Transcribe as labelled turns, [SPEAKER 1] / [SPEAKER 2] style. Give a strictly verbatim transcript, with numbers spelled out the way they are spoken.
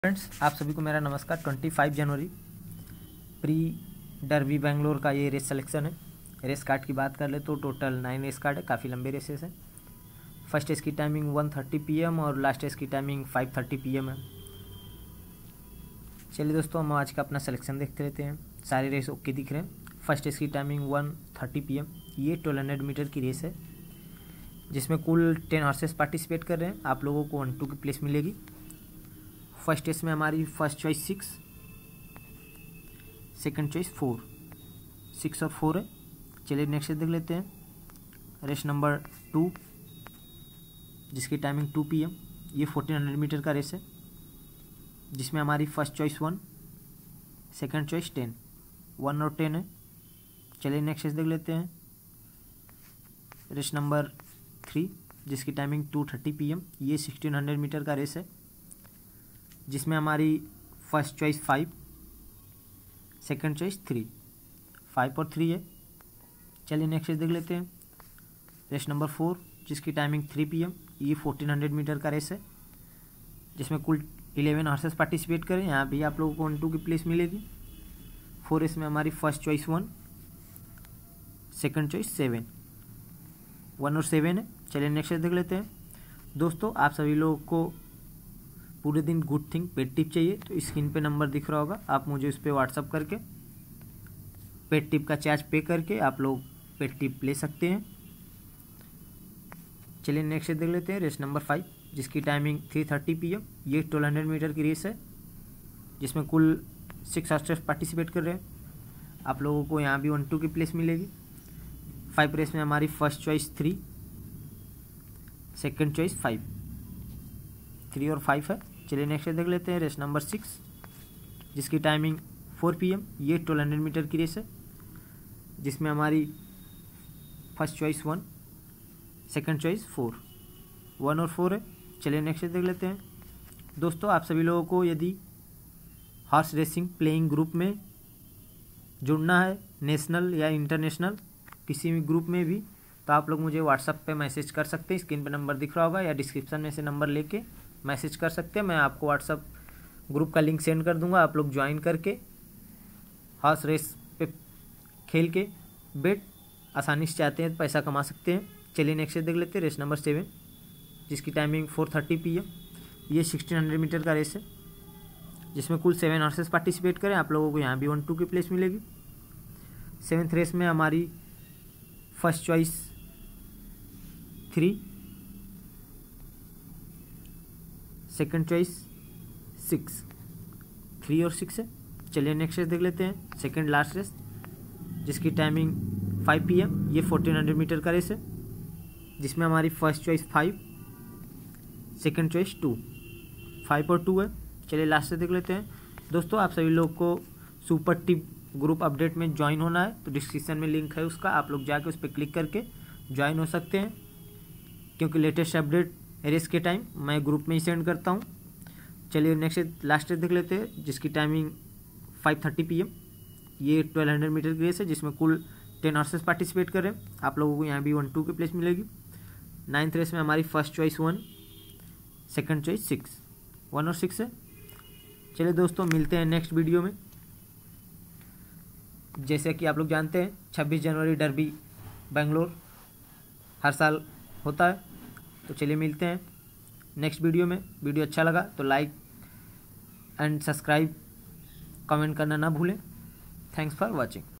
[SPEAKER 1] Friends, आप सभी को मेरा नमस्कार। पच्चीस जनवरी प्री डर्बी बेंगलोर का ये रेस सिलेक्शन है। रेस कार्ड की बात कर ले तो टोटल नाइन रेस कार्ड है, काफ़ी लंबे रेसेस हैं। फर्स्ट रेस की timing one thirty P M और लास्ट रेस की timing five thirty P M है। चलिए दोस्तों, हम आज का अपना सिलेक्शन देखते रहते हैं। सारे रेस ओके दिख रहे हैं। फर्स्ट रेस की timing one thirty P M. ये ट्वेल्व हंड्रेड मीटर की रेस है जिसमें कुल टेन हॉर्सेस पार्टिसिपेट कर रहे हैं। आप लोगों को वन टू की प्लेस मिलेगी। फर्स्ट रेस में हमारी first choice six, second choice four, six और फोर है। चलिए नेक्स्ट रेस देख लेते हैं। रेस नंबर टू जिसकी टाइमिंग टू पी एम। ये फोर्टीन हंड्रेड मीटर का रेस है जिसमें हमारी first choice one, second choice ten, one और टेन है। चलिए नेक्स्ट रेस देख लेते हैं। रेस नंबर थ्री जिसकी timing two thirty P M. ये सिक्सटीन हंड्रेड मीटर का रेस है जिसमें हमारी first choice five, second choice three, five और थ्री है। चलिए नेक्स्ट रेस देख लेते हैं। रेस नंबर फोर जिसकी टाइमिंग थ्री पी एम। ये फोर्टीन हंड्रेड मीटर का रेस है जिसमें कुल इलेवन हॉर्सेस पार्टिसिपेट करें। यहाँ भी आप लोगों को वन टू की प्लेस मिलेगी। फोर रेस में हमारी first choice one, second choice seven, one और सेवन है। चलिए नेक्स्ट रेस देख लेते हैं। दोस्तों, आप सभी लोगों को पूरे दिन गुड थिंग पेड टिप चाहिए तो स्क्रीन पे नंबर दिख रहा होगा, आप मुझे उस पर व्हाट्सअप करके पेड टिप का चार्ज पे करके आप लोग पेड टिप ले सकते हैं। चलिए नेक्स्ट देख लेते हैं। रेस नंबर फाइव जिसकी timing three thirty P M. ये ट्वेल्व हंड्रेड मीटर की रेस है जिसमें कुल सिक्स हॉर्सेस पार्टिसिपेट कर रहे हैं। आप लोगों को यहाँ भी वन टू की प्लेस मिलेगी। फाइव रेस में हमारी first choice three, second choice five, three और फाइव है। चलिए नेक्स्ट देख लेते हैं। रेस नंबर सिक्स जिसकी टाइमिंग फोर पी एम। ये ट्वेल्व हंड्रेड मीटर की रेस है जिसमें हमारी first choice one, second choice four, one और फोर है। चलिए नेक्स्ट देख लेते हैं। दोस्तों, आप सभी लोगों को यदि हॉर्स रेसिंग प्लेइंग ग्रुप में जुड़ना है, नेशनल या इंटरनेशनल किसी भी ग्रुप में भी, तो आप लोग मुझे व्हाट्सएप पे मैसेज कर सकते हैं। स्क्रीन पे नंबर दिख रहा होगा या डिस्क्रिप्शन में से नंबर लेके मैसेज कर सकते हैं। मैं आपको व्हाट्सएप ग्रुप का लिंक सेंड कर दूंगा। आप लोग ज्वाइन करके हॉर्स रेस पे खेल के बेट आसानी से चाहते हैं तो पैसा कमा सकते हैं। चलिए नेक्स्ट देख लेते हैं। रेस नंबर सेवन जिसकी timing four thirty P M. ये सिक्सटीन हंड्रेड मीटर का रेस है जिसमें कुल सेवन हॉर्सेस पार्टिसिपेट करें। आप लोगों को यहाँ भी वन टू की प्लेस मिलेगी। सेवन्थ रेस में हमारी first choice three, second choice six, three और सिक्स है। चलिए नेक्स्ट रेस देख लेते हैं। सेकंड लास्ट रेस जिसकी टाइमिंग फाइव पी एम। ये फोर्टीन हंड्रेड मीटर का रेस है जिसमें हमारी first choice five, second choice two, five और टू है। चलिए लास्ट से देख लेते हैं। दोस्तों, आप सभी लोग को सुपर टिप ग्रुप अपडेट में ज्वाइन होना है तो डिस्क्रिप्शन में लिंक है उसका, आप लोग जाके उस पर क्लिक करके ज्वाइन हो सकते हैं क्योंकि लेटेस्ट अपडेट रेस के टाइम मैं ग्रुप में ही सेंड करता हूँ। चलिए नेक्स्ट लास्ट रेस देख लेते हैं जिसकी timing five thirty P M. ये ट्वेल्व हंड्रेड मीटर की रेस है जिसमें कुल टेन हॉर्सेस पार्टिसिपेट कर रहे हैं। आप लोगों को यहाँ भी वन टू की प्लेस मिलेगी। नाइन्थ रेस में हमारी first choice one, second choice six, one और सिक्स है। चलिए दोस्तों, मिलते हैं नेक्स्ट वीडियो में। जैसे कि आप लोग जानते हैं छब्बीस जनवरी डर्बी बेंगलोर हर साल होता है। तो चलिए मिलते हैं नेक्स्ट वीडियो में। वीडियो अच्छा लगा तो लाइक एंड सब्सक्राइब, कमेंट करना ना भूलें। Thanks for watching.